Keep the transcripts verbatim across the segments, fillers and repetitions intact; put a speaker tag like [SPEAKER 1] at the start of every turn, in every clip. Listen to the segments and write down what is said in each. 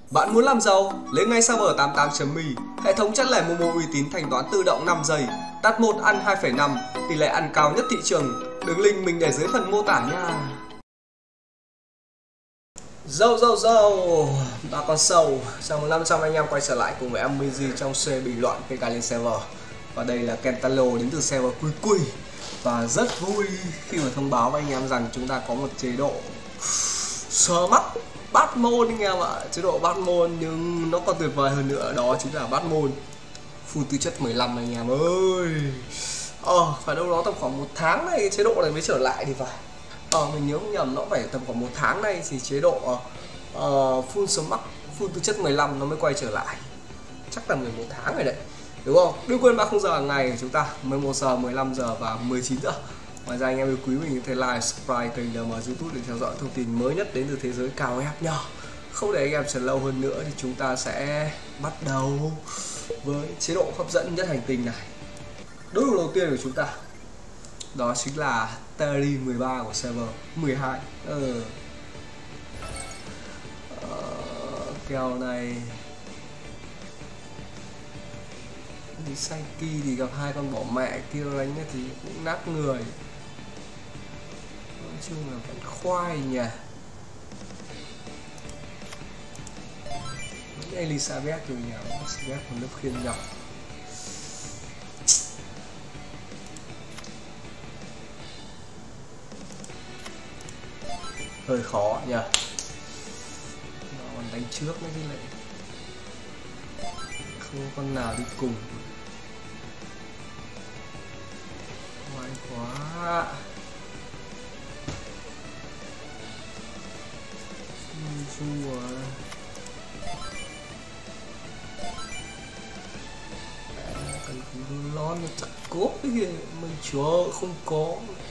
[SPEAKER 1] Bạn muốn làm giàu? Lên ngay server tám mươi tám chấm me, hệ thống chẵn lẻ Momo uy tín, thanh toán tự động năm giây, đặt một ăn hai phẩy năm, tỷ lệ ăn cao nhất thị trường. Đường link mình để dưới phần mô tả nha. Dâu dâu dâu, bà con sâu, trong năm trăm anh em quay trở lại cùng với em Miji trong series bình luận pê ca lên server. Và đây là Kentaro đến từ server Cui Cui. Và rất vui khi mà thông báo với anh em rằng chúng ta có một chế độ sờ mắt bắt môn anh em ạ. Chế độ bắt môn nhưng nó còn tuyệt vời hơn nữa, đó chính là bắt môn full tư chất mười lăm anh em ơi. Ờ, phải đâu đó tầm khoảng một tháng này chế độ này mới trở lại thì phải. Ờ, mình nhớ không nhầm nó phải tầm khoảng một tháng nay thì chế độ uh, full smart, full tư chất mười lăm nó mới quay trở lại. Chắc là mười một tháng rồi đấy, đúng không? Đừng quên ba khung giờ hàng ngày của chúng ta, mười một giờ, mười lăm giờ và mười chín giờ. Ngoài ra anh em yêu quý mình có thể like, subscribe kênh đê em YouTube để theo dõi thông tin mới nhất đến từ thế giới cao ép nhá. Không để anh em chờ lâu hơn nữa thì chúng ta sẽ bắt đầu với chế độ hấp dẫn nhất hành tinh này. Đối thủ đầu tiên của chúng ta đó chính là Terry mười ba của server mười hai. Ừ. Ờ, kèo này đi Saiki thì gặp hai con bỏ mẹ kia đánh thì cũng nát người. Nói chung là vẫn khoai nhỉ. Elizabeth rồi nhỉ, Elizabeth còn lớp khiên nhọc. Hơi khó nhỉ. Nó còn đánh trước nữa chứ lại không có con nào đi cùng. Ngoại quá. Chu à. Cần cũng lon nó chắc cốt cái gì mình chúa không có.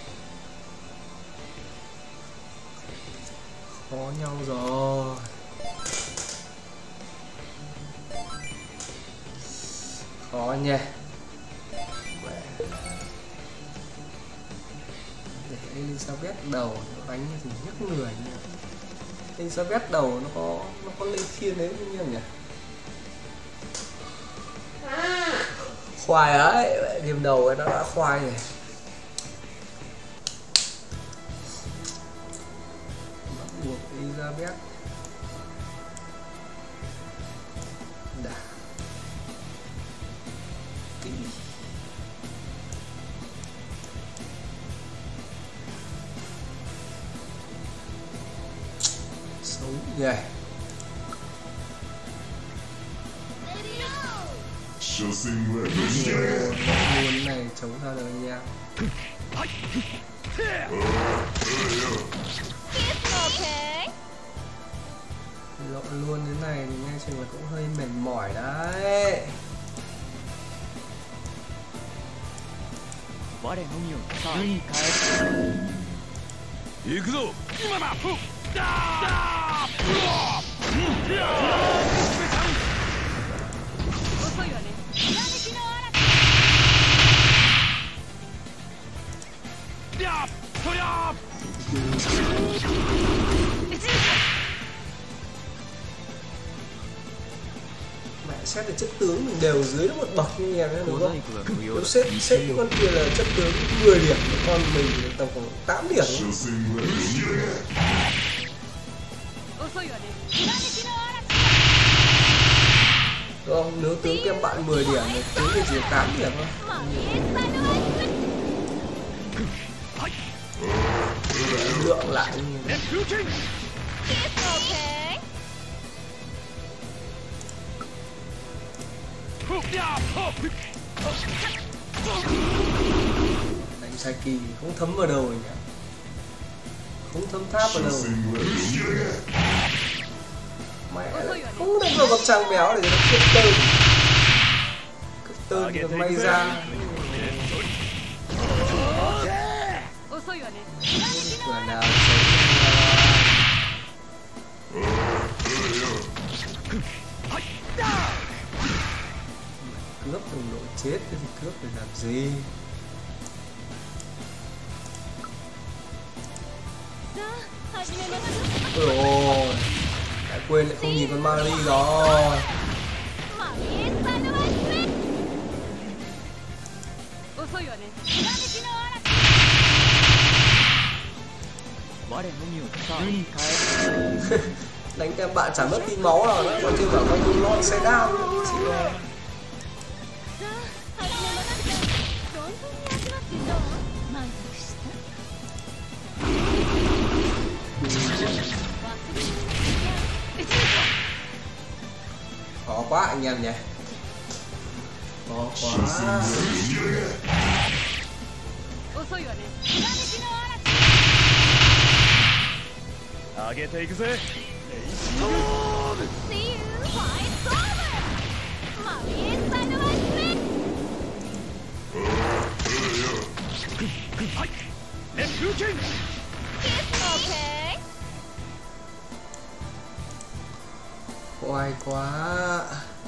[SPEAKER 1] Khó nhau rồi. Khó nha. Để Elizabeth đầu nó đánh thì nhức người nha. Elizabeth đầu nó có nó có lên khiên đấy như nhỉ? Khoai ấy, điểm đầu ấy nó đã khoai rồi. Bắt buộc Elizabeth. Đã. Kỹ. Xấu nhỉ. Luôn này chống ra được anh em. Lộn luôn thế này thì nghe chừng là cũng hơi mệt mỏi đấy. Mẹ xét về chất tướng mình đều dưới một bậc như em đúng không? Nếu xếp xếp con kia là chất tướng mười điểm, con mình tầm khoảng tám điểm. Không, nếu tướng kem bạn mười điểm thì tướng thì chỉ tám điểm thôi. Để lượng lại như thế. Đánh Saiki không thấm vào đầu nhỉ, không thấm tháp vào đầu. Mẹ không đánh vào góc trang béo để nó kết tơn, kết tơn được may ra. Cửa nào cướp đồng đội chết thì cướp để làm gì? Ôi ôi, quên lại không nhìn con Mari rồi. Đánh tem bạn chẳng mất tí máu nào nữa, còn chưa bảo con tu lon xe đao. Khó quá anh em nhỉ. Khó quá. Oai quá.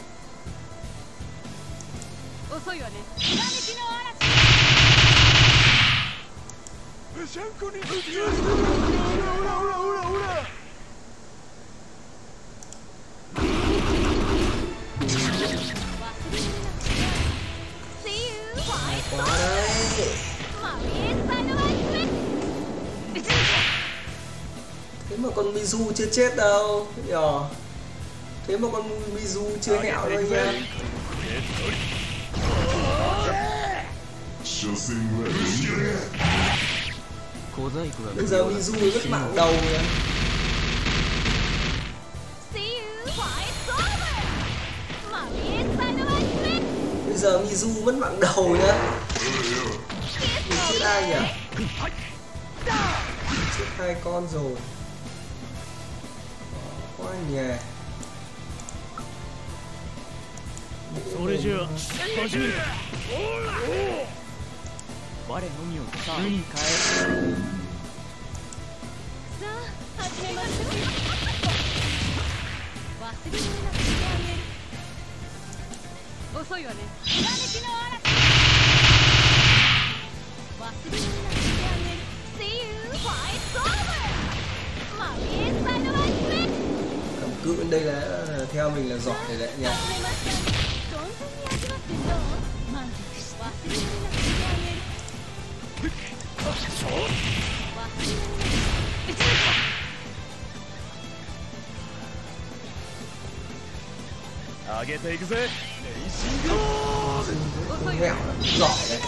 [SPEAKER 1] Thế mà con Mizu chưa chết đâu nhờ. Thế mà con Mizu chưa hẹo đâu nha. Bây giờ Mizu rất mạng đầu nha. Bây giờ Mizu mất mạng đầu nhá. Mình chết ai nhỉ? Chết hai con rồi. Quá nhè. Cầm cự bên đây là theo mình là giỏi rồi đấy nha. Mẹo giỏi đấy.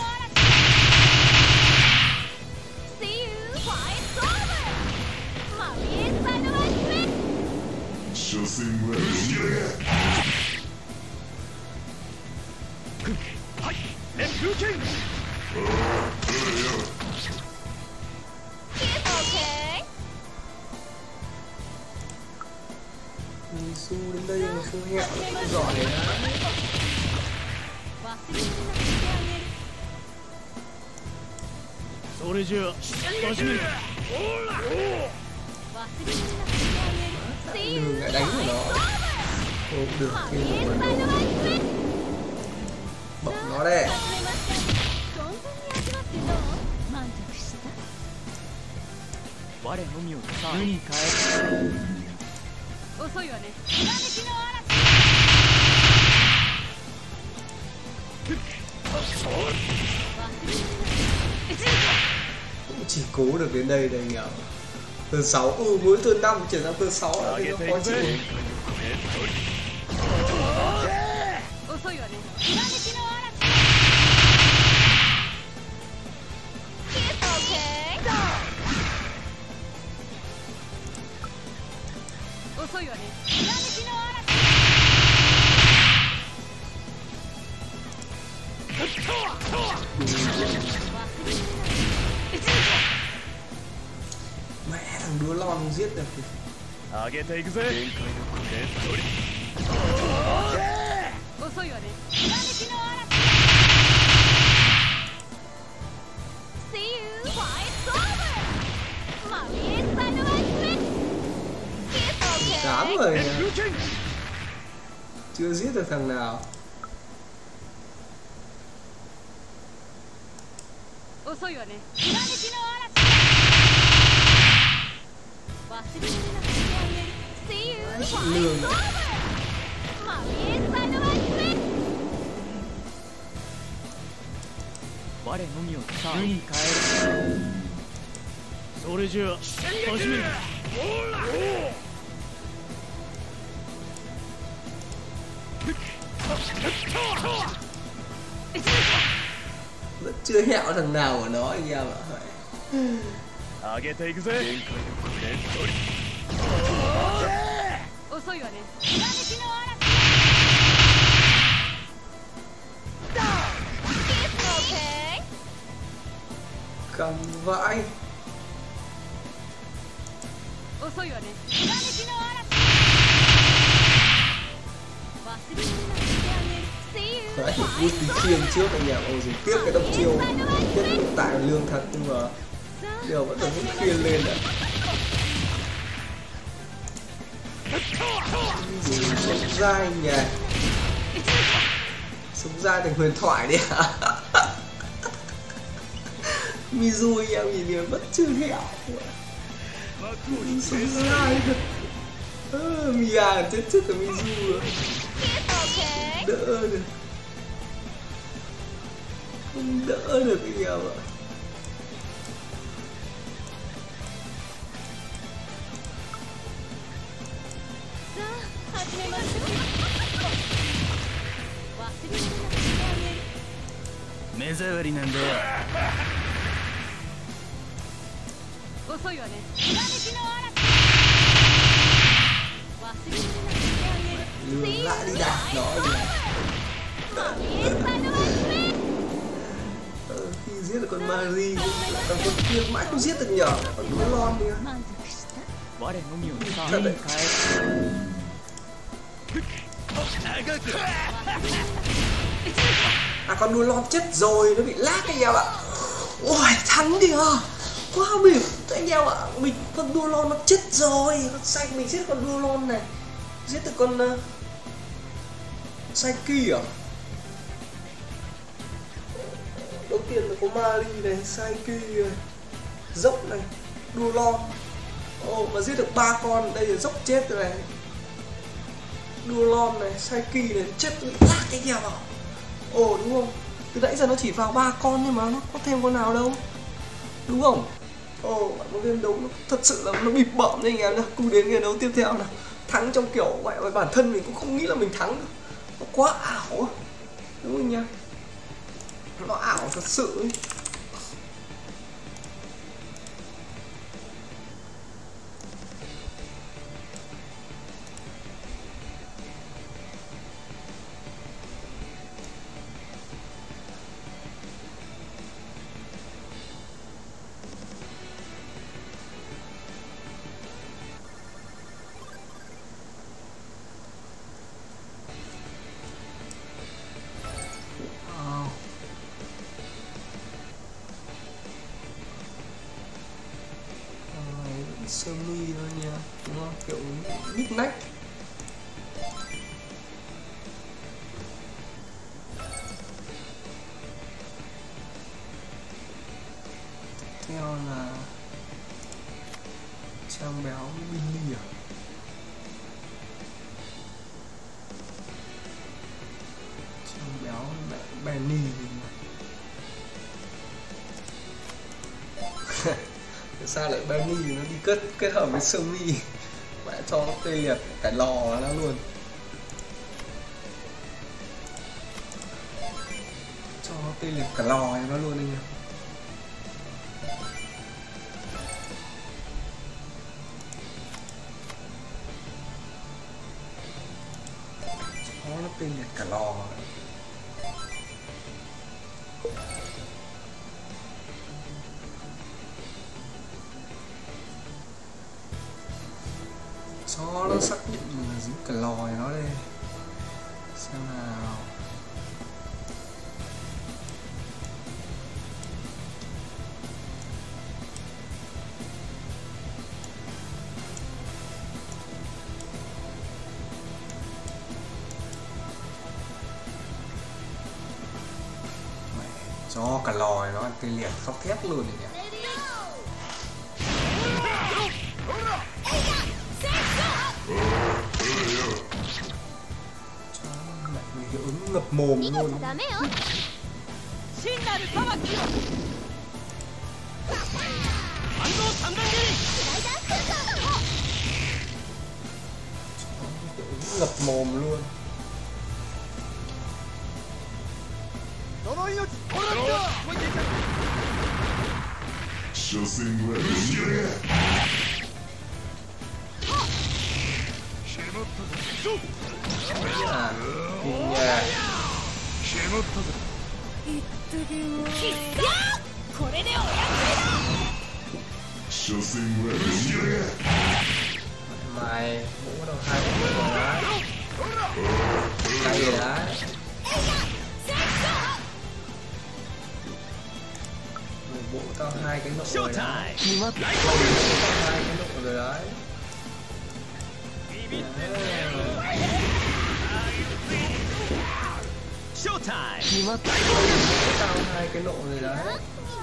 [SPEAKER 1] Mizu đến đây mà không hẹo là giỏi đấy. Đường lại đánh của nó. Không được thì bọc nó đây. Cũng chỉ cố được đến đây đây nhỉ. Turn sáu, ừ mỗi turn năm chuyển sang turn sáu là nó khó chịu. Mẹ thằng đứa lon giết được thì. Cám rồi nha. Chưa giết được thằng nào. lương này. Vẫn chưa hẹo thằng nào của nó anh em ạ. Cầm vãi. Đấy, vút tí khiên trước anh em. Ôi rồi tiếc cái độc chiêu. Tiếc hiện tại lương thật nhưng mà điều vẫn được vút khiên lên đấy. Sống dai nhỉ. Sống dai thành huyền thoại đi hả? Mizu anh em nhìn kìa vẫn chưa hẹo. Sống dai thật. Ờ, Mia chết trước cả Mizu rồi. Đỡ được. Không đỡ được anh em ạ. Lương lại đi đạp nó rồi. Ờ, khi giết được con Mari, còn con kia mãi không giết được nhở, còn đứa lon nữa. Thật đấy. À con đuôi lon chết rồi, nó bị lag anh em ạ. Ôi thắng kìa, quá bịp anh em ạ. Mình con đuôi lon nó chết rồi, con xanh mình giết con đuôi lon này, giết được con uh, Saiki à. Đầu tiên là có Mari này, Saiki này, dốc này, đuôi lon. Ồ mà giết được ba con, đây là dốc chết rồi này. Đuôi lon này, Saiki này chết bị lag anh em ạ. Ồ đúng không? Từ nãy giờ nó chỉ vào ba con nhưng mà nó có thêm con nào đâu. Đúng không? Ồ bạn có game đấu nó thật sự là nó bịp bợm đấy anh em nhá. Cùng đến game đấu tiếp theo nào. Thắng trong kiểu gọi là bản thân mình cũng không nghĩ là mình thắng được. Nó quá ảo. Đúng không nhá? Nó ảo thật sự ấy. Sơ mi thôi nha, đúng không? Kiểu big neck. Tiếp theo là trang béo mini à? Trang béo Benny. Sao lại Benny nó đi kết kết hợp với sơ mi, mẹ cho nó tê liệt cái lò nó luôn, cho nó tê liệt cả lò nó luôn anh em. Cho nó tê liệt cả lò. Cho nó xác định là dính cả lòi nó đây. Xem nào. Mẹ, cho cả lòi nó ăn tê liệt khóc thét luôn này nhỉ.
[SPEAKER 2] Oh!
[SPEAKER 1] ngập mồm luôn. Ngập mồm luôn. À, nhà. Mày bố bắt đầu hai cái rồi đấy. Hay rồi đấy. Bố tao hai cái nộ rồi đấy. Bố tao hai cái nộ rồi đấy.
[SPEAKER 2] Showtime.
[SPEAKER 1] Bố tao hai cái nộ rồi đấy.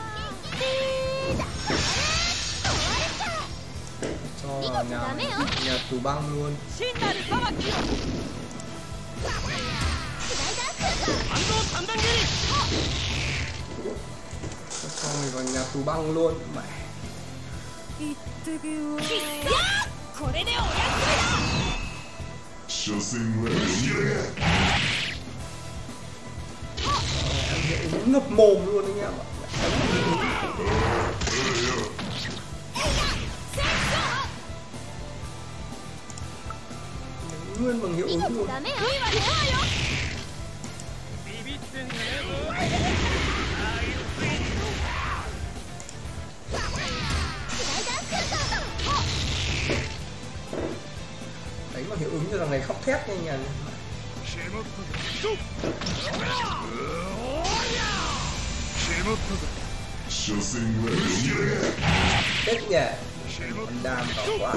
[SPEAKER 1] Cho vào nhà, nhà tù băng luôn. Cho mình vào nhà tù băng luôn mẹ. Em ngập mồm luôn anh em ạ. Nguyên bằng hiệu ứng luôn. Đấy mà hiệu ứng cho thằng này khóc thét nhanh nhỉ. Tết nhỉ. Con đam to quá.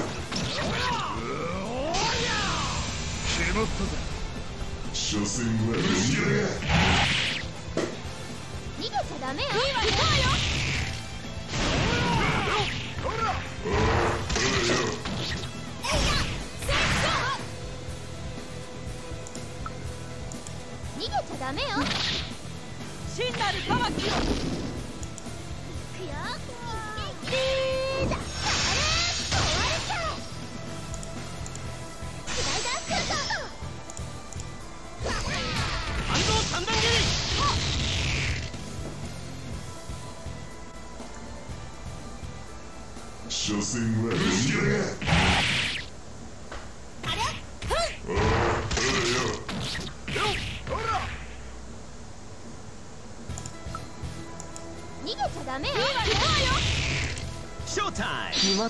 [SPEAKER 2] Showtime.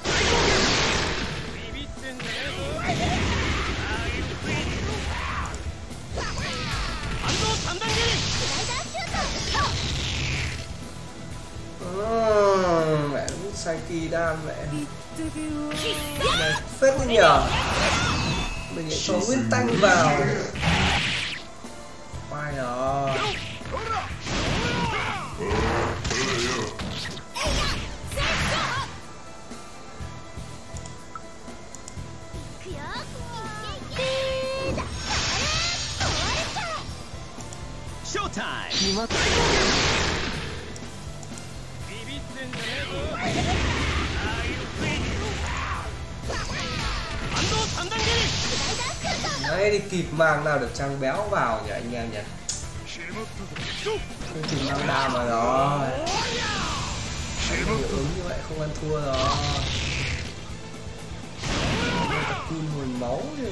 [SPEAKER 1] Mẹ sai kỳ đam mẹ. Mẹ phết đi nhờ. Mình lại cho nguyên tanh vào. Khoai rồi.
[SPEAKER 2] Showtime.
[SPEAKER 1] Đấy, đi kịp mang nào được trang béo vào nhỉ anh em nhỉ. Không kịp mang đam mà rồi. Hiệu ứng như vậy không ăn thua rồi. Tập cun hồn máu chứ.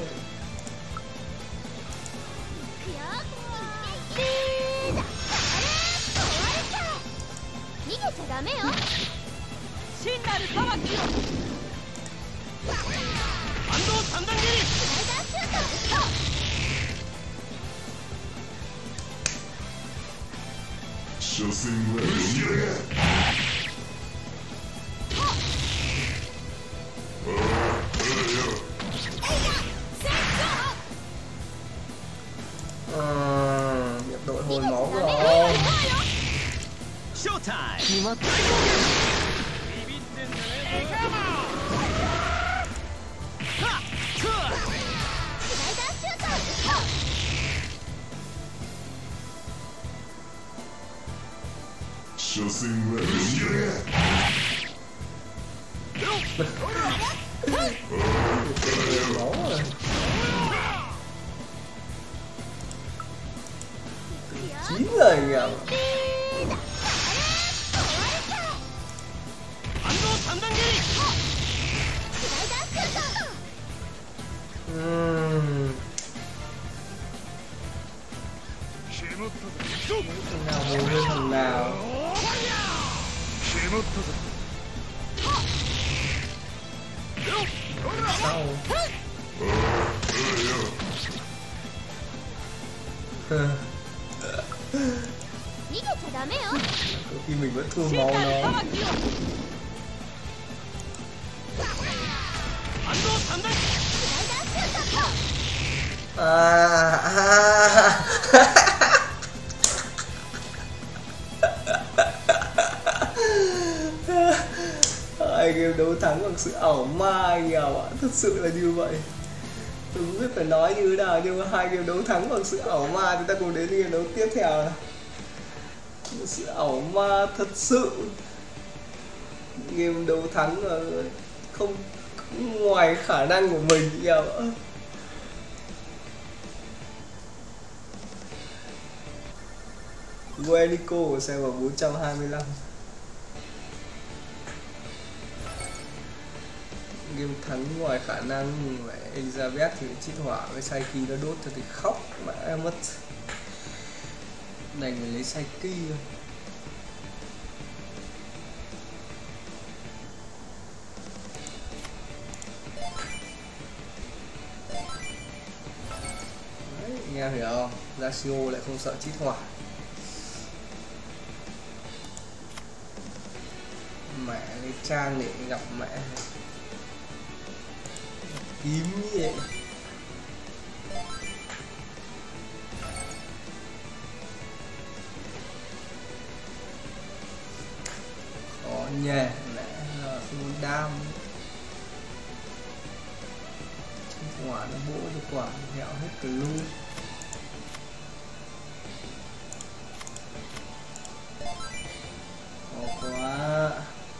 [SPEAKER 1] À, nhập đội hồi máu rồi.
[SPEAKER 2] Showtime.
[SPEAKER 1] Máu rồi. Chín rồi anh em. Uhm. Thằng nào mù hơn thằng nào. Sao? Có khi mình vẫn thua máu nó. À, à. Hai game đấu thắng bằng sự ảo ma anh em ạ, thật sự là như vậy. Tôi không biết phải nói như thế nào, nhưng mà hai game đấu thắng bằng sự ảo ma. Chúng ta cùng đến game đấu tiếp theo này. Sự ảo ma thật sự. Game đấu thắng là không ngoài khả năng của mình anh em ạ. Guenico của xe vào bốn trăm hai mươi lăm. Game thắng ngoài khả năng. Elizabeth thì chít hỏa với Saiki nó đốt cho thì khóc mà em mất. Đành phải lấy Saiki rồi. Đấy, anh em hiểu không? Zasio lại không sợ chít hỏa. Mẹ lấy trang để gặp mẹ. Tím như vậy. Khó nhè mẹ là không đam. Trên quả nó bỗ cho quả hẹo hết từ luôn. Khó quá.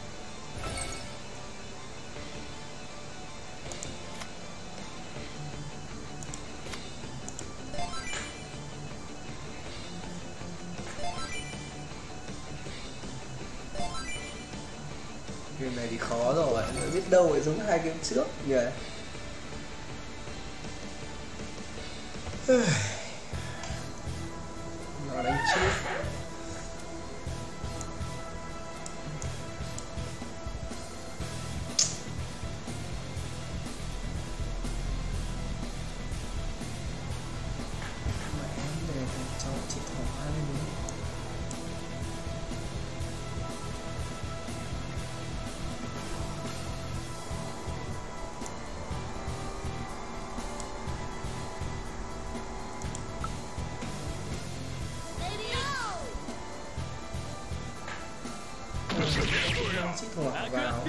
[SPEAKER 1] Game này thì khó rồi, biết đâu lại giống hai game trước nhỉ. Nó đánh trước. Mẹ để cho chị thỏa lên. Chít hỏa vào.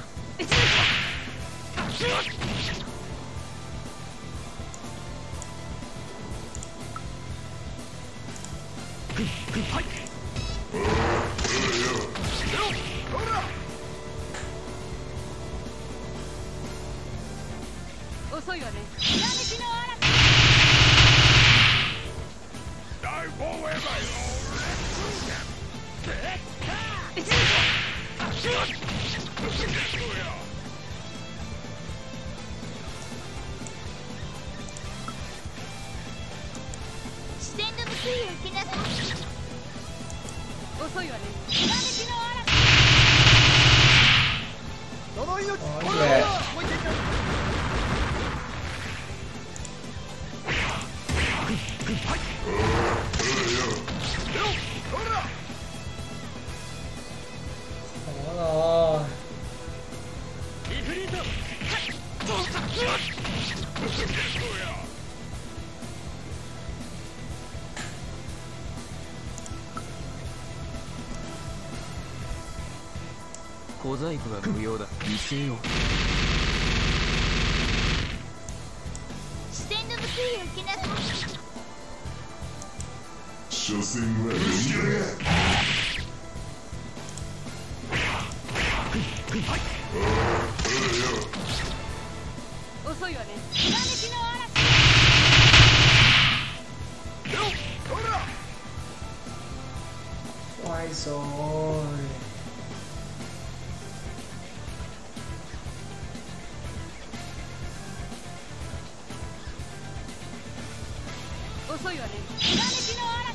[SPEAKER 2] 小細工は無用だ。見せよう。視線の報いを受けなさい。所詮は遅いわね。ひらめきの嵐。
[SPEAKER 1] Oai rồi.
[SPEAKER 2] 遅いわね。ひらめきの嵐。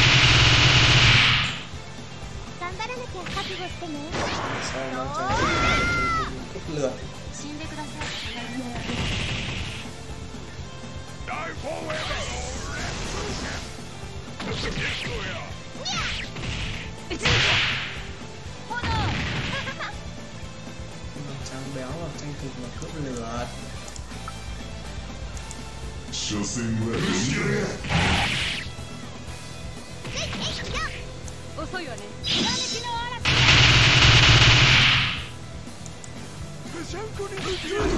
[SPEAKER 2] 頑張らなきゃ覚悟してね。
[SPEAKER 1] Sao nó chẳng cúp lượt.
[SPEAKER 2] 死んでください。
[SPEAKER 1] Trắng béo và tranh thủ và cướp lượt.
[SPEAKER 3] 所詮は後ろや。
[SPEAKER 2] 遅いわね。ひらめきの嵐。シャンコに撃ち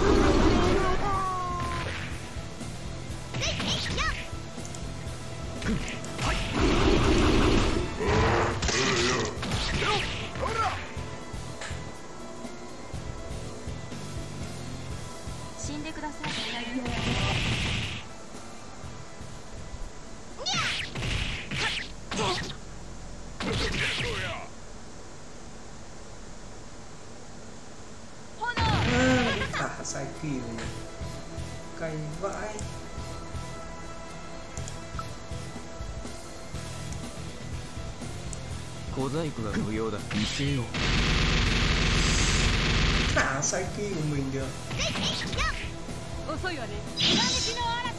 [SPEAKER 2] 死んでください。
[SPEAKER 1] Thả sai kỳ rồi. Cay vãi. Thả sai kỳ của mình được.
[SPEAKER 2] 遅いわね。ひらめきの嵐。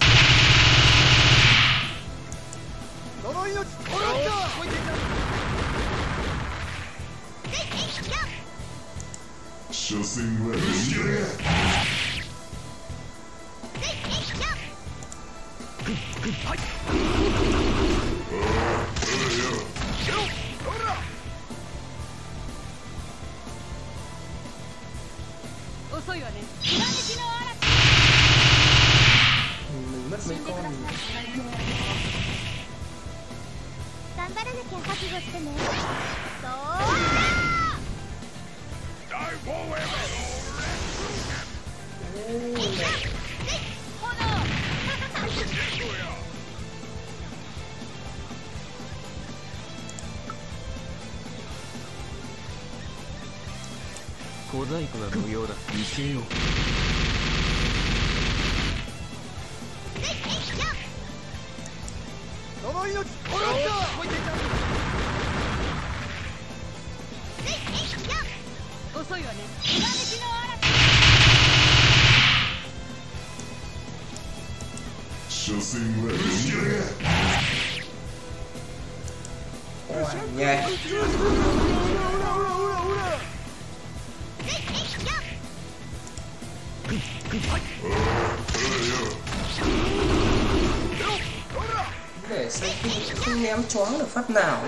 [SPEAKER 2] 呪いの力だ。
[SPEAKER 3] 所詮は後ろや。
[SPEAKER 2] 遅いわね。ひらめきの嵐。
[SPEAKER 1] Mình mất mấy con rồi.
[SPEAKER 2] 頑張らなきゃ覚悟してね。そう。
[SPEAKER 4] 小細工が無用だ。見せよう。
[SPEAKER 2] 呪いの力だ。遅いわね。ひらめきの嵐。
[SPEAKER 3] 所詮は後ろや。
[SPEAKER 1] Oai nhẹ. Để sai kỳ không ném choáng được phát nào.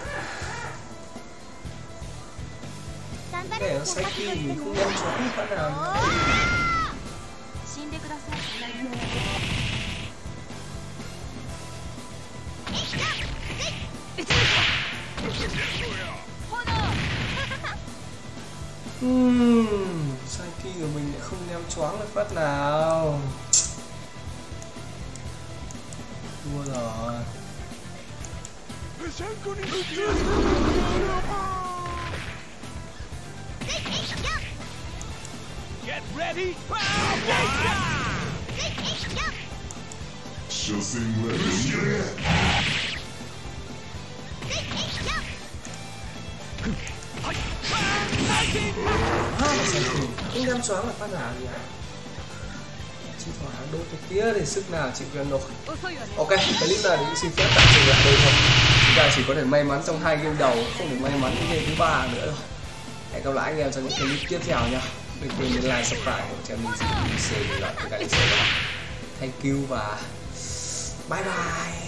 [SPEAKER 1] Để sai kỳ mình không ném choáng được phát nào.
[SPEAKER 2] 死んでください。
[SPEAKER 1] Uhm, sai kỳ của mình lại không ném choáng được phát nào. Thua rồi.
[SPEAKER 4] Get ready.
[SPEAKER 3] 所詮は後ろや。
[SPEAKER 1] Ah, mà sai kỳ không ném choáng được phát nào nhỉ? Chỉ có hàng đôi cái kia thì sức nào chịu cho nổi. Ok, clip này thì xin phép tạm dừng lại đây thôi. Chúng ta chỉ có thể may mắn trong hai game đầu, không thể may mắn đến game thứ ba nữa rồi. Hẹn gặp lại anh em trong những clip tiếp theo nha. Đừng quên nhấn like, subscribe của channel mình sẽ bình luận với các bạn. Thank you và bye bye.